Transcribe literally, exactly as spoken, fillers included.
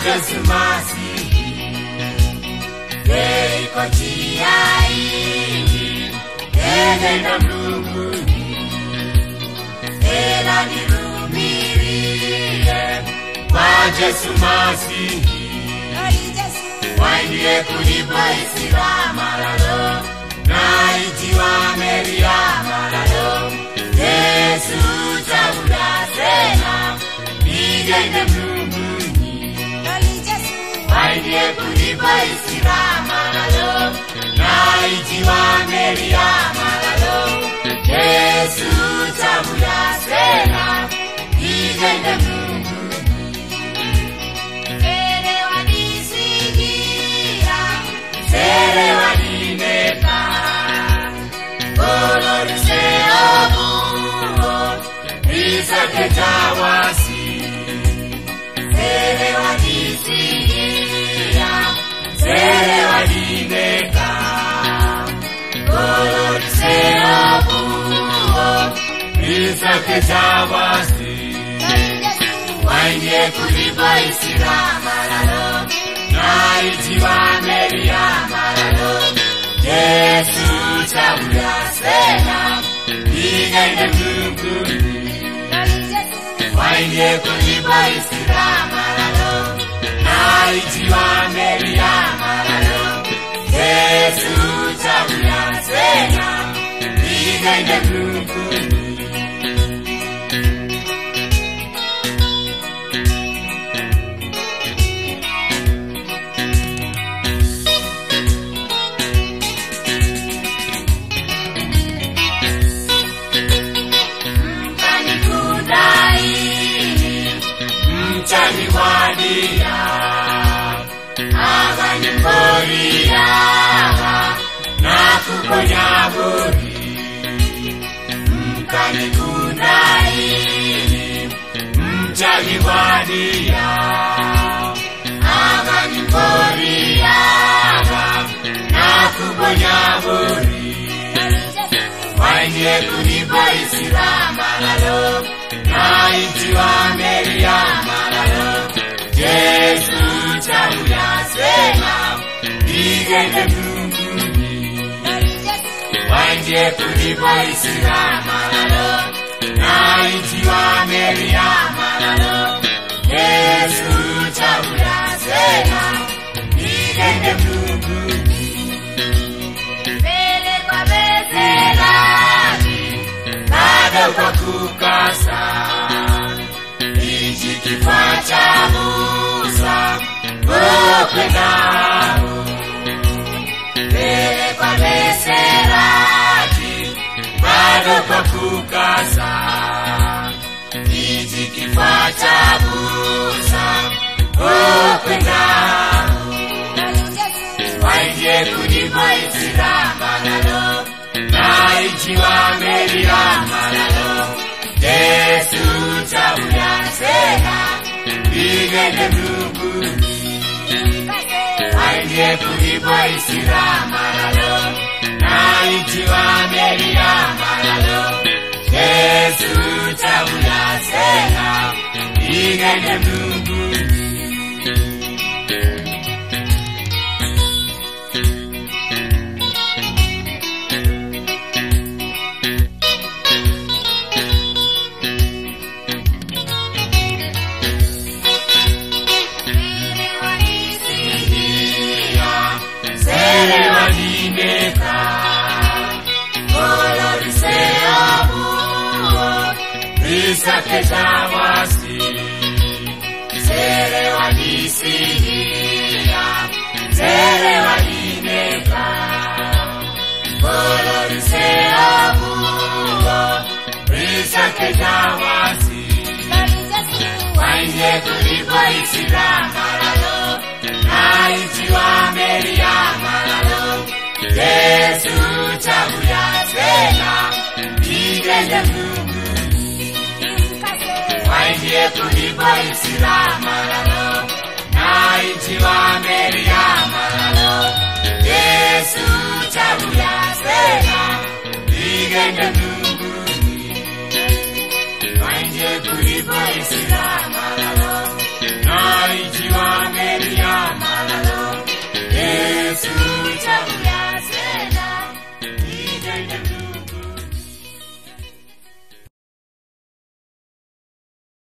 Yesu Masihi, iko njia hii, enenda mbinguni, ela nivumilie kwa Yesu Masihi, waindie kulipa isira maralo, na ijiwa meria maralo, Yesu chabuda sena, nigende mbinguni, waindie kulipa isira maralo, na ijiwa meria maralo, Yesu chabuda sena, nigende mbinguni. Sere wadineka, Olori se obuo, Risa ke jawasi. Sere wadisigia, Sere wadineka, Olori se obuo, Risa ke jawasi. Waindie kulipa isira maralo, na ijiwa meria maralo, Yesu chabuda sena, nigende mbinguni, waindie kulipa isira maralo, na ijiwa meria maralo, Yesu chabuda sena, nigende mbinguni. Chani wadia, agani moria, na kuponya buri, mkani kunai, mchani wadia, agani moria, na kuponya buri, waindie kulipa isira maralo, na ijiwa meria maralo, Yesu chabuda sena, nigende mbinguni, waindie kulipa isira maralo, na ijiwa meria maralo, Yesu chabuda sena, nigende mbinguni. Vele kwa bezerani, bado kwa kukasa, Iji kifua cha Musa, ukwendao, mbele kwa beserati, bado kwa kukasa. Iji kifua cha Musa, ukwendao, waindie kulipa isira maralo, na ijiwa meria maralo, Yesu chabuda sena, nigende mbinguni, waindie kulipa isira maralo, na ijiwa meria maralo, Yesu chabuda sena, nigende mbinguni. Sere wadineka, Olori se obuo, Risa ke jawasi. Sere wadisigia, Sere wadineka, Olori se obuo, Risa ke jawasi. Waindie kulipa isira maralo, na ijiwa meria maralo, Yesu chabuda sena, nigende mbinguni, waindie kulipa isira maralo, na ijiwa meria maralo, Yesu chabuda sena, nigende mbinguni.